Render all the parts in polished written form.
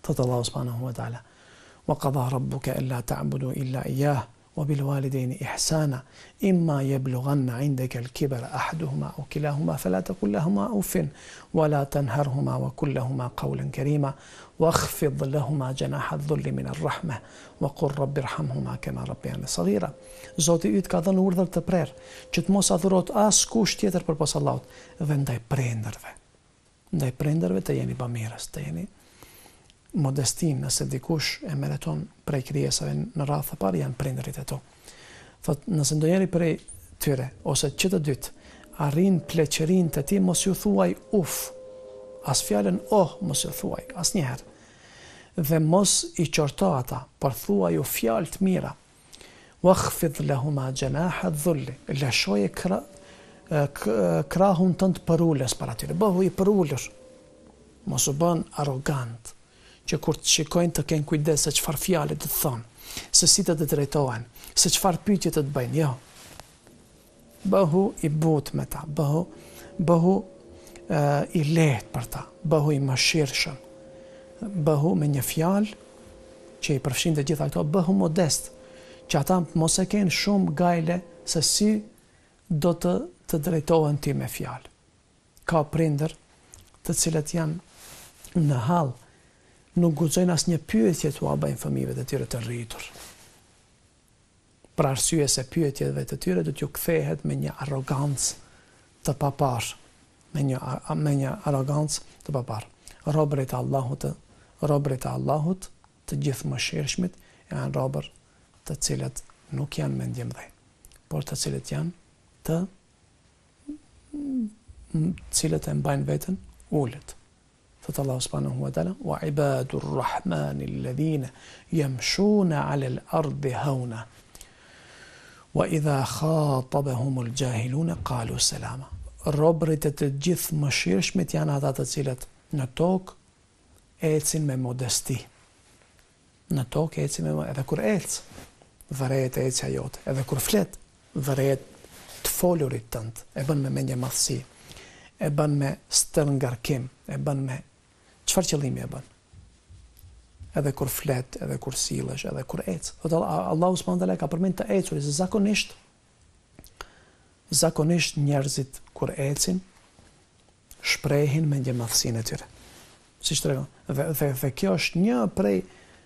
Thot Allahu subhanahu wa ta'ala: wa qadha rabbuka alla ta'budu illa iyyah wa bil walidayni ihsana imma yablughanna 'indaka al-kibara ahaduhuma aw kilahuma fala taqul lahumā uffin wa la tanharhuma wa qul lahumā qawlan karīmā واخفض لهما جناح الذل من الرحمة وقل رب ارحمهما كما ربياني صغيرا. Zoti yt ka dhënë urdhër të prerë që të mos adhurohet askush tjetër përpas Allahut dhe ndaj prindërve të jeni bamirës, të jeni modestin. Nëse dikush e meriton prej krijesave në radhë të parë janë prindërit e tu. Thot, nëse ndonjëri prej tyre ose që të dytë arrin pleqërinë të tij, mos ju thuaj uf, as fjalën mos ju thuaj asnjëherë, dhe mos i qorto ata, por thuaj ju fjalë të mira. Wakhfid lahuma janaha dhulli, lëshoje krahun tënd përulës para tyre, bëhu i përulur, mos u bën arrogant, që kur të shikojnë të kenë kujdes se çfarë fjale të thonë, se si të drejtohen, se çfarë pyetje të bëjnë. Jo, bëhu i butë me ta, bëhu i lehtë për ta, bëhu i mëshirshëm, bëhu me një fjalë që i përfshin të gjitha këto, bëhu modest, që ata mos e kenë shumë gajle se si do të drejtohen ti me fjalë. Ka prindër të cilët janë në hall, nuk guxojnë asnjë pyetje t'u bëjnë fëmijëve të tyre të rritur. Për arsye se pyetjeve të tyre do t'ju kthehet me një arrogancë të paparë, me një arrogancë të paparë. Robërit e Allahut të gjithë mëshirshmit janë robër të cilët nuk janë mendjemdhej, por të cilët janë cilët e mbajnë veten ulët. Thot Allahu subhanahu wa ta'ala: wa ibadur rahmani alladhina yamshuna 'ala al-ardi hawna wa idha khatabahumul jahiluna qalu salama. Robërit e të gjithë mëshirshmit janë ata të cilët në tokë ecin me modesti. Në tokë ecin me modesti. Edhe kur vërejet e ecja jote. Edhe kur flet, vërejet të folurit tënd. E bën me mendje madhësi. E bën me stërngarkim. E bën me çfarë qëllimi e bën. Edhe kur flet, edhe kur sillesh, edhe kur ec. Allahu subhanahu wa taala ka përmend të ecurit, se zakonisht njerëzit kur ecin shprehin me ndjemadhsinë e tyre. Siç tregon. Dhe kjo është një prej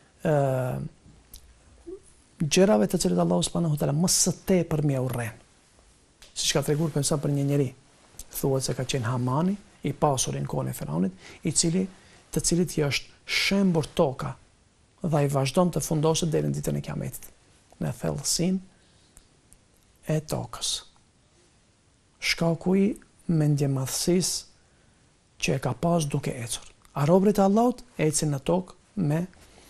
gjërave të cilët Allahu subhanahu wa taala më së tepër më urren. Siç ka treguar për një njeri, thuhet se ka qenë Hamani, i pasur në kohën e Firaunit, të cilit i është shembur toka dhe ai vazhdon të fundoset deri në ditën e Kiametit në thellësinë e tokës. Shkaku i mendjemadhësisë që e ka pas duke ecur. A robërit e Allahut ecin në tokë me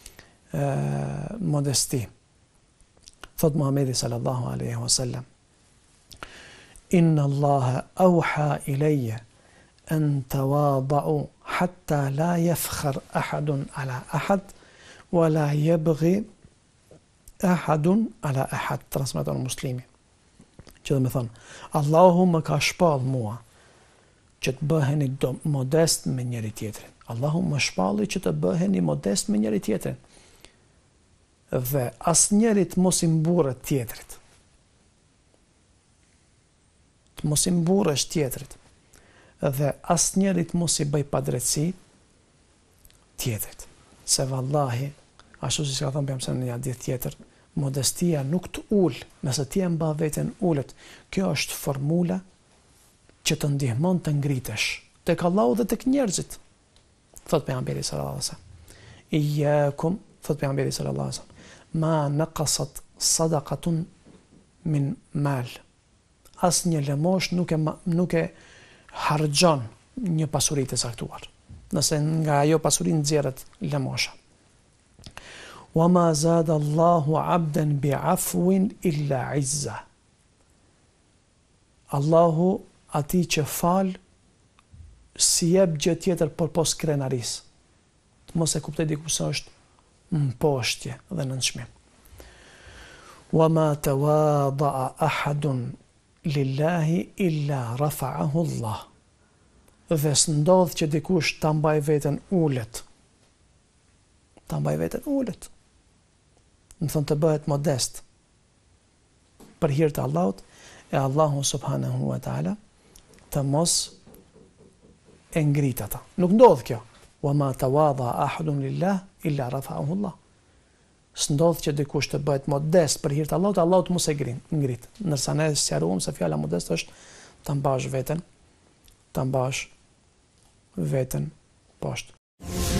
modesti. Thot Muhamedi sallallahu alaihi wasallam: Inna Allaha awha ilayya an tawada'u hatta la yafkhar ahadun ala ahad wa la yabghi ahadun ala ahad. Transmeton Muslimi. Që dhe me thonë, Allahu më ka shpall mua që të bëheni modest me njëri tjetrin. Allahu më shpalli që të bëheni modest me njëri tjetrin. Dhe as njerit mos i mburret tjetrit. Të mos i mburresh tjetrit. Dhe as njerit mos i bëj padrejtësi tjetrit. Se vallahi, ashtu si ka thënë pejgamberi në një hadith tjetër, modestia nuk të ul, nëse ti e mba veten ulët. Kjo është formula që të ndihmon të ngritesh tek Allahu dhe tek njerëzit. Thot pejgamberi sallallahu alaihi wasallam: Iyyakum, thot pejgamberi sallallahu alaihi wasallam, ma naqasat sadaqatun min mal. Asnjë lëmosh nuk e harxhon një pasuri të saktuar. Nëse nga ajo pasuri nxjerrët lëmosha. Wa ma zada Allahu 'abdan bi'afwin illa 'izza. Allahu atij që fal si jep gjë tjetër por pos krenaris. Të mos e kuptoj diku se është mposhtje dhe nënçmim. Wa ma tawada'a ahadun lillahi illa rafa'ahu Allah. Dhe s'ndodh që dikush ta mbaj veten ulet ta mbaj veten ulët. Në thonë të bëhet modest për hir të Allahut, e Allahu subhanahu wa taala të mos e ngrit ata. Nuk ndodh kjo. Wa ma tawadha ahadun lillah illa rafa'ahu Allah. S'ndodh që dikush të bëhet modest për hir të Allahut, Allahu mos e ngrit. Ndërsa ne sqaruam se fjala modest është ta mbash veten poshtë.